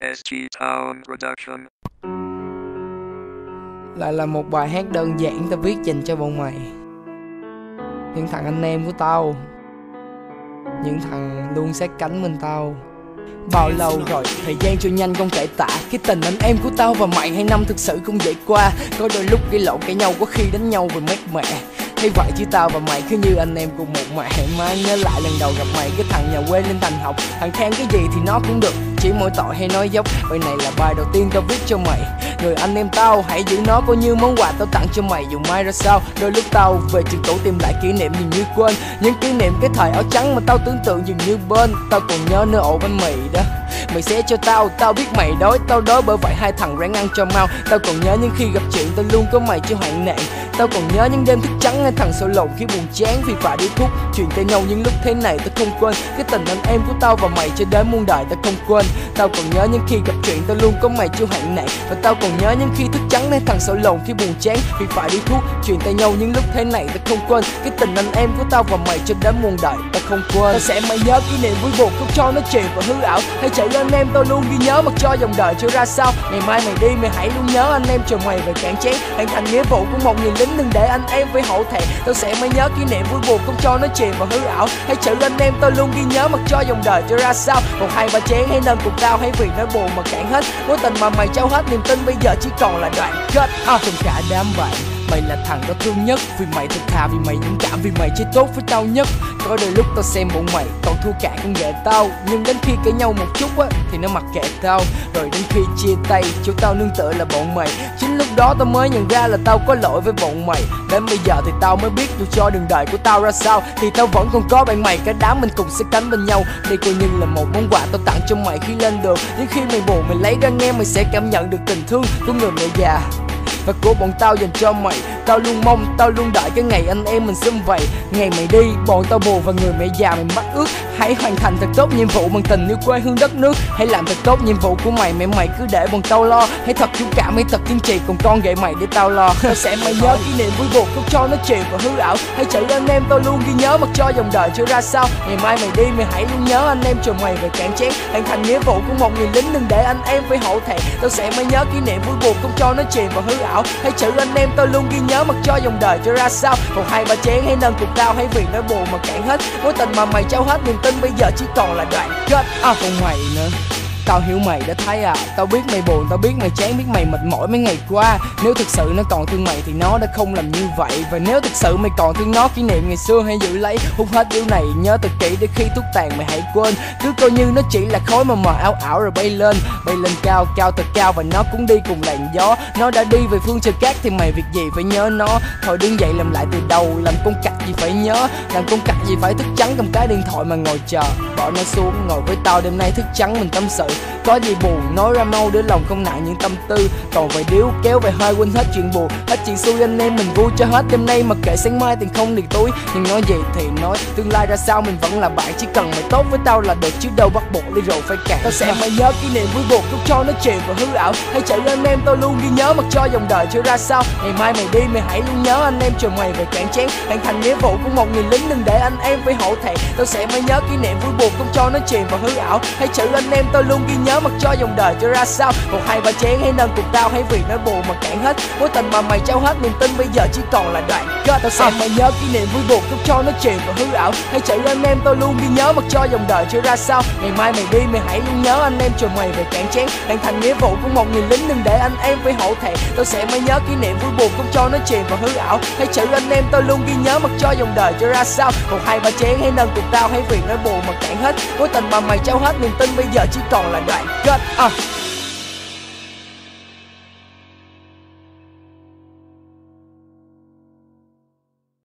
SG Town Production. Lại là một bài hát đơn giản tao viết dành cho bọn mày, những thằng anh em của tao, những thằng luôn sát cánh bên tao. Bao lâu rồi, thời gian trôi nhanh không thể tả. Cái tình anh em của tao và mày 2 năm thực sự không dễ qua. Có đôi lúc gây lộn cãi nhau, có khi đánh nhau về mát mẹ. Thấy vậy chứ tao và mày cứ như anh em cùng một mẹ. Mai nhớ lại lần đầu gặp mày, cái thằng nhà quê lên thành học. Thằng khen cái gì thì nó cũng được, chỉ mỗi tội hay nói dốc. Bài này là bài đầu tiên tao viết cho mày, người anh em tao. Hãy giữ nó coi như món quà tao tặng cho mày dù mai ra sao. Đôi lúc tao về trường cũ tìm lại kỷ niệm dường như quên, những kỷ niệm cái thời áo trắng mà tao tưởng tượng dường như bên. Tao còn nhớ nơi ổ bánh mì đó mày xé cho tao, tao biết mày đói, tao đói bởi vậy hai thằng ráng ăn cho mau. Tao còn nhớ những khi gặp chuyện tao luôn có mày chứ hoạn nạn. Tao còn nhớ những đêm thức trắng hai thằng sôi lộn khi buồn chán vì phải đi thuốc. Chuyện tay nhau những lúc thế này tao không quên, cái tình anh em của tao và mày cho đến muôn đời tao không quên. Tao còn nhớ những khi gặp chuyện tao luôn có mày chứ hoạn nạn. Và tao còn nhớ những khi thức trắng hai thằng sôi lộn khi buồn chán vì phải đi thuốc. Chuyện tay nhau những lúc thế này tao không quên, cái tình anh em của tao và mày cho đến muôn đời tao không quên. Tao sẽ mãi nhớ kỷ niệm vui buồn, không cho nó chìm vào hư ảo. Hãy chạy lên em, tao luôn ghi nhớ mặc cho dòng đời chưa ra sao. Ngày mai mày đi mày hãy luôn nhớ anh em chờ mày về cạn chén. Hoàn thành nghĩa vụ của một người lính đừng để anh em phải hổ thẹn. Tao sẽ mãi nhớ kỷ niệm vui buồn, không cho nó chìm vào hư ảo. Hãy chạy lên em, tao luôn ghi nhớ mặc cho dòng đời chưa ra sao. 1, 2, 3 chén hãy nâng cùng tao, hãy vì nỗi buồn mà cạn hết. Mối tình mà mày trao hết niềm tin bây giờ chỉ còn là đoạn kết. Trong cả đám bạn mày là thằng tao thương nhất, vì mày thật thà, vì mày dũng cảm, vì mày chơi tốt với tao nhất. Có đôi lúc tao xem bọn mày còn thua cả con ghệ tao, nhưng đến khi cãi nhau một chút á thì nó mặc kệ tao. Rồi đến khi chia tay chỗ tao nương tựa là bọn mày, chính lúc đó tao mới nhận ra là tao có lỗi với bọn mày. Đến bây giờ thì tao mới biết dù cho đường đời của tao ra sao thì tao vẫn còn có bạn mày, cả đám mình cùng sát cánh bên nhau. Đây coi như là một món quà tao tặng cho mày khi lên đường. Những khi mày buồn mày lấy ra nghe, mày sẽ cảm nhận được tình thương của người mẹ già và của bọn tao dành cho mày. Tao luôn mong, tao luôn đợi cái ngày anh em mình xum vầy. Ngày mày đi, bọn tao buồn và người mẹ già mày mắc ước. Hãy hoàn thành thật tốt nhiệm vụ bằng tình yêu quê hương đất nước. Hãy làm thật tốt nhiệm vụ của mày, mày cứ để bọn tao lo. Hãy thật dũng cảm, hãy thật kiên trì, còn con ghệ mày để tao lo. Tao sẽ mãi nhớ kỷ niệm vui buồn, không cho nó chìm vào hư ảo. Hãy chạy lên em, tao luôn ghi nhớ mặc cho dòng đời chưa ra sao. Ngày mai mày đi mày hãy luôn nhớ anh em chờ mày về cạn chén. Hoàn thành nghĩa vụ của một người lính đừng để anh em phải hổ thẹn. Tao sẽ mãi nhớ kỷ niệm vui buồn, không cho nó chìm vào hư ảo. Hãy chạy anh em, tao luôn ghi nhớ mặc cho dòng đời chưa ra sao. 1, 2, 3 chén hãy nâng cùng tao, hãy vì nỗi buồn mà cạn hết. Mối tình mà mày trao hết niềm tin bây giờ chỉ còn là đoạn kết. Còn mày nữa, tao hiểu mày đã thấy à. Tao biết mày buồn, tao biết mày chán, biết mày mệt mỏi mấy ngày qua. Nếu thực sự nó còn thương mày thì nó đã không làm như vậy. Và nếu thực sự mày còn thương nó, kỷ niệm ngày xưa hãy giữ lấy. Hút hết điều này, nhớ thật kỹ để khi thuốc tàn mày hãy quên. Cứ coi như nó chỉ là khói mà mờ ảo ảo rồi bay lên cao, cao thật cao và nó cũng đi cùng làn gió. Nó đã đi về phương trời cát thì mày việc gì phải nhớ nó. Thôi đứng dậy làm lại từ đầu, làm con cặc gì phải nhớ. Làm con cặc gì phải thức trắng cầm cái điện thoại mà ngồi chờ. Bỏ nó xuống, ngồi với tao đêm nay thức trắng mình tâm sự. Có gì buồn nói ra mau để lòng không nặng những tâm tư. Còn vài điếu kéo về hơi quên hết chuyện buồn, hết chuyện xui anh em mình vui cho hết đêm nay. Mặc kệ sáng mai tiền không tiền túi, nhưng nói gì thì nói, tương lai ra sao mình vẫn là bạn. Chỉ cần mày tốt với tao là được chứ đâu bắt buộc ly rượu phải cạn. Tao sẽ mãi nhớ kỷ niệm vui buồn, không cho nó chìm vào hư ảo. Hãy chạy lên em, tao luôn ghi nhớ mặc cho dòng đời chưa ra sao. Ngày mai mày đi mày hãy luôn nhớ anh em chờ mày về cạn chén. Hoàn thành nghĩa vụ của một người lính đừng để anh em phải hổ thẹn. Tao sẽ mãi nhớ kỷ niệm vui buồn, không cho nó chìm vào hư ảo. Hãy chạy lên em, tao luôn ghi nhớ mặc cho dòng đời chưa ra sao. 1, 2, 3 chén hãy nâng cùng tao, hãy vì nỗi buồn mà cạn hết. Mối tình mà mày trao hết niềm tin bây giờ chỉ còn là đoạn kết. Tao sẽ mày nhớ kỷ niệm vui buồn, không cho nó chìm vào hư ảo. Hãy chạy lên em, tao luôn ghi nhớ mặc cho dòng đời chưa ra sao. Ngày mai mày đi mày hãy luôn nhớ anh em chờ mày về cạn chén. Hoàn thành nghĩa vụ của một người lính đừng để anh em phải hổ thẹn. Tao sẽ mãi nhớ kỷ niệm vui buồn, không cho nó chìm vào hư ảo. Hãy chạy lên em, tao luôn ghi nhớ mặc cho dòng đời chưa ra sao. 1, 2, 3 chén hãy nâng cùng tao, hãy vì nỗi buồn mà cạn hết. Mối tình mà mày trao hết niềm tin bây giờ chỉ còn là đoạn kết.